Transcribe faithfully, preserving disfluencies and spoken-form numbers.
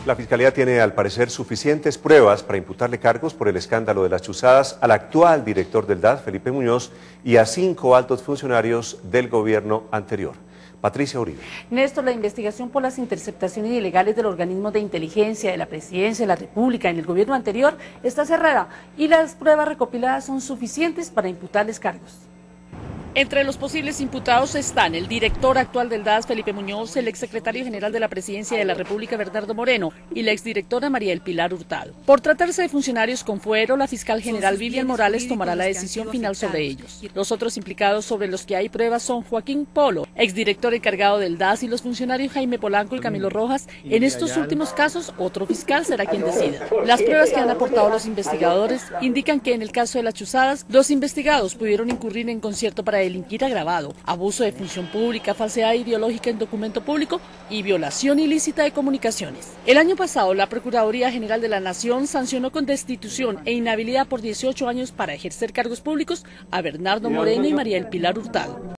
La Fiscalía tiene, al parecer, suficientes pruebas para imputarle cargos por el escándalo de las chuzadas al actual director del D A S, Felipe Muñoz, y a cinco altos funcionarios del gobierno anterior. Patricia Uribe. Néstor, la investigación por las interceptaciones ilegales del organismo de inteligencia de la Presidencia de la República en el gobierno anterior está cerrada y las pruebas recopiladas son suficientes para imputarles cargos. Entre los posibles imputados están el director actual del D A S, Felipe Muñoz, el exsecretario general de la Presidencia de la República, Bernardo Moreno, y la exdirectora María del Pilar Hurtado. Por tratarse de funcionarios con fuero, la fiscal general Vivian Morales tomará la decisión final sobre ellos. Los otros implicados sobre los que hay pruebas son Joaquín Polo, exdirector encargado del D A S, y los funcionarios Jaime Polanco y Camilo Rojas. En estos últimos casos, otro fiscal será quien decida. Las pruebas que han aportado los investigadores indican que en el caso de las chuzadas, los investigados pudieron incurrir en concierto para delinquir agravado, abuso de función pública, falsedad ideológica en documento público y violación ilícita de comunicaciones. El año pasado, la Procuraduría General de la Nación sancionó con destitución e inhabilidad por dieciocho años para ejercer cargos públicos a Bernardo Moreno y María del Pilar Hurtado.